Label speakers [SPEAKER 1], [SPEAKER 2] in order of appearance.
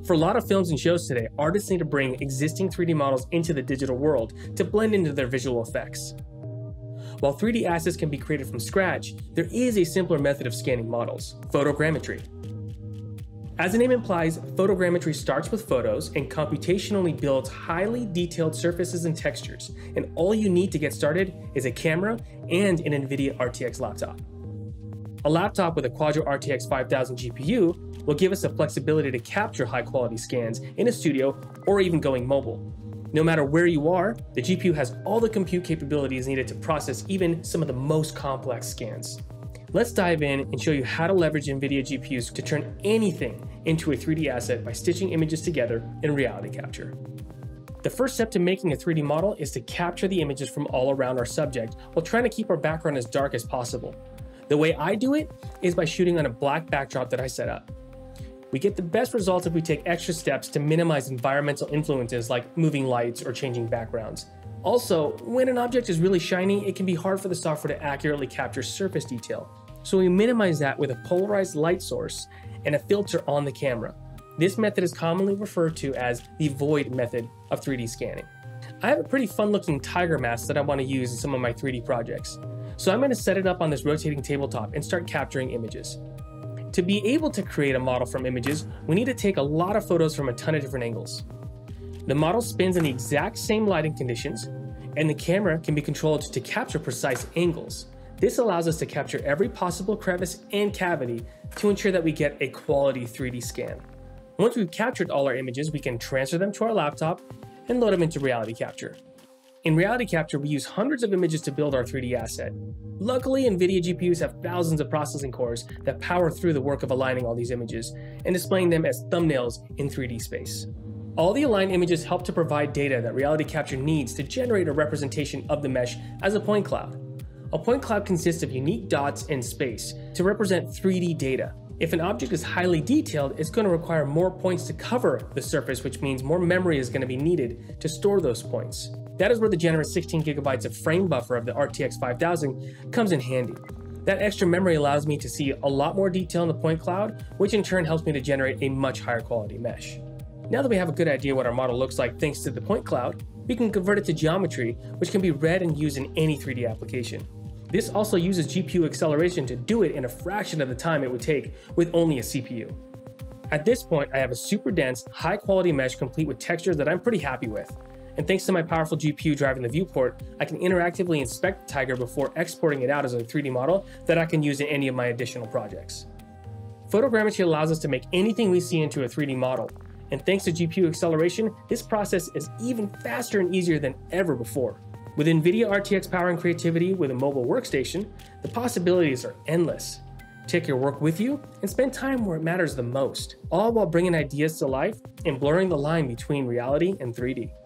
[SPEAKER 1] For a lot of films and shows today, artists need to bring existing 3D models into the digital world to blend into their visual effects. While 3D assets can be created from scratch, there is a simpler method of scanning models: photogrammetry. As the name implies, photogrammetry starts with photos and computationally builds highly detailed surfaces and textures, and all you need to get started is a camera and an NVIDIA RTX laptop. A laptop with a Quadro RTX 5000 GPU will give us the flexibility to capture high-quality scans in a studio or even going mobile. No matter where you are, the GPU has all the compute capabilities needed to process even some of the most complex scans. Let's dive in and show you how to leverage NVIDIA GPUs to turn anything into a 3D asset by stitching images together in reality capture. The first step to making a 3D model is to capture the images from all around our subject while trying to keep our background as dark as possible. The way I do it is by shooting on a black backdrop that I set up. We get the best results if we take extra steps to minimize environmental influences like moving lights or changing backgrounds. Also, when an object is really shiny, it can be hard for the software to accurately capture surface detail. So we minimize that with a polarized light source and a filter on the camera. This method is commonly referred to as the void method of 3D scanning. I have a pretty fun looking tiger mask that I want to use in some of my 3D projects. So I'm going to set it up on this rotating tabletop and start capturing images. To be able to create a model from images, we need to take a lot of photos from a ton of different angles. The model spins in the exact same lighting conditions, and the camera can be controlled to capture precise angles. This allows us to capture every possible crevice and cavity to ensure that we get a quality 3D scan. Once we've captured all our images, we can transfer them to our laptop and load them into reality capture. In reality capture, we use hundreds of images to build our 3D asset. Luckily, NVIDIA GPUs have thousands of processing cores that power through the work of aligning all these images and displaying them as thumbnails in 3D space. All the aligned images help to provide data that reality capture needs to generate a representation of the mesh as a point cloud. A point cloud consists of unique dots in space to represent 3D data. If an object is highly detailed, it's going to require more points to cover the surface, which means more memory is going to be needed to store those points. That is where the generous 16 gigabytes of frame buffer of the RTX 5000 comes in handy. That extra memory allows me to see a lot more detail in the point cloud, which in turn helps me to generate a much higher quality mesh. Now that we have a good idea what our model looks like thanks to the point cloud, we can convert it to geometry, which can be read and used in any 3D application. This also uses GPU acceleration to do it in a fraction of the time it would take with only a CPU. At this point, I have a super dense, high quality mesh complete with textures that I'm pretty happy with. And thanks to my powerful GPU driving the viewport, I can interactively inspect the tiger before exporting it out as a 3D model that I can use in any of my additional projects. Photogrammetry allows us to make anything we see into a 3D model, and thanks to GPU acceleration, this process is even faster and easier than ever before. With NVIDIA RTX power and creativity with a mobile workstation, the possibilities are endless. Take your work with you and spend time where it matters the most, all while bringing ideas to life and blurring the line between reality and 3D.